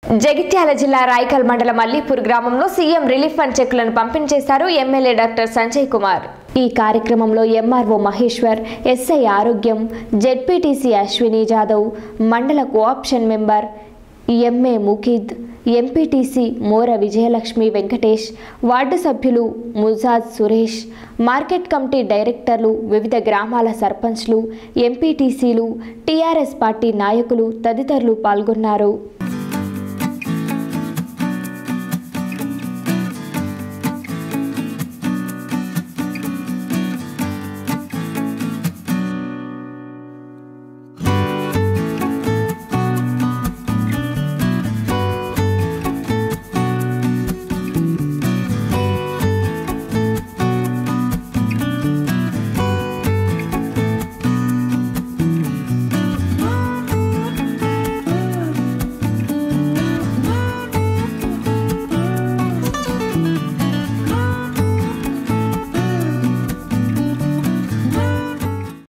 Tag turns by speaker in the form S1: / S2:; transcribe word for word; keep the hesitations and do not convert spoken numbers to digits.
S1: జగిత్యాల జిల్లా రాయకల్ మండలం అల్లీపూర్ గ్రామంలో సీఎం రిలీఫ్ ఫండ్ చెక్కులను పంపిణీ చేశారు ఎమ్మెల్యే డాక్టర్ సంజయ్ కుమార్. ఈ కార్యక్రమంలో MRO Maheshwar, SI Arogyam, ZPTC Ashwini Jadhav, మండల cooption member M A Mukeed, MPTC Mora Vijayalakshmi Venkatesh, ward సభ్యులు ముజాజ్ సురేష్, మార్కెట్ కమిటీ డైరెక్టర్లు, వివిధ గ్రామాల సర్పంచ్లు, ఎంపీటీసీలు, టీఆర్ఎస్ పార్టీ నాయకులు తదితరులు పాల్గొన్నారు.